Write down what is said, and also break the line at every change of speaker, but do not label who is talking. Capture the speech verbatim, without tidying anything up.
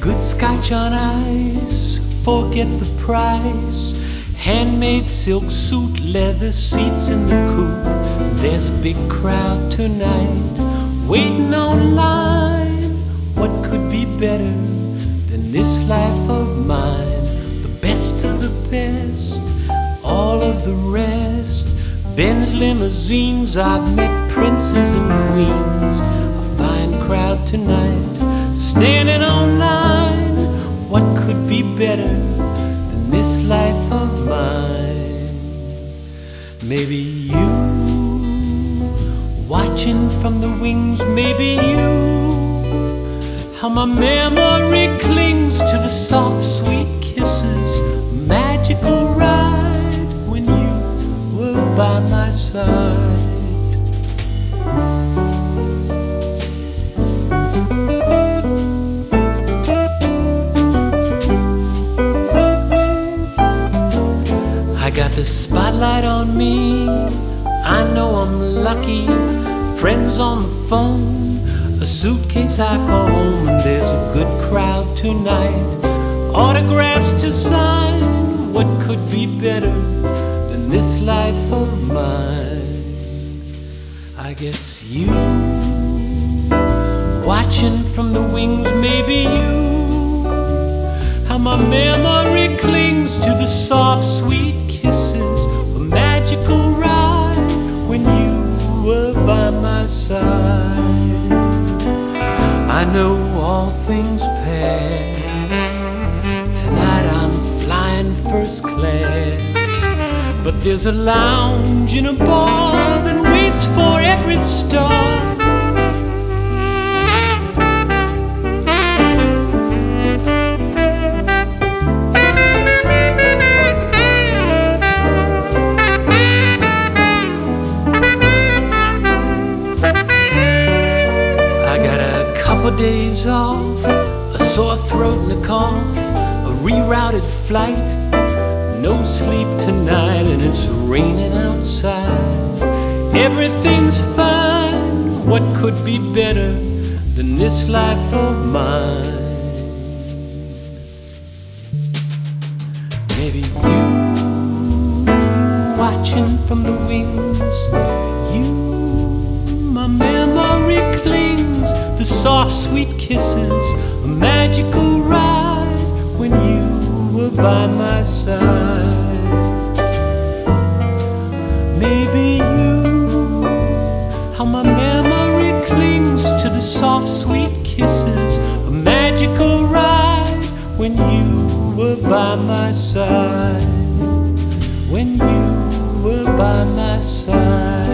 Good scotch on ice, forget the price. Handmade silk suit, leather seats in the coupe. There's a big crowd tonight, waiting online. What could be better than this life of mine? The best of the best, all of the rest. Benz limousines, I've met princes and queens. A fine crowd tonight, standing online. What could be better than this life of mine? Maybe you, watching from the wings. Maybe you, how my memory clings to the soft, sweet kisses. A magical ride when you were by my side. I got the spotlight on me, I know I'm lucky. Friends on the phone, a suitcase I call home. And there's a good crowd tonight, autographs to sign. What could be better than this life of mine? I guess you, watching from the wings. Maybe you, how my memory clings to the soft, sweet kisses. A magical ride when you were by my side. I know all things pass. Tonight I'm flying first class, but there's a lounge in a bar that waits for every star. Couple days off, a sore throat and a cough, a rerouted flight, no sleep tonight, and it's raining outside. Everything's fine. What could be better than this life of mine? Maybe you, watching from the wings. You, my memory clings, the soft, sweet kisses. A magical ride when you were by my side. Maybe you, how my memory clings to the soft, sweet kisses. A magical ride when you were by my side. When you were by my side.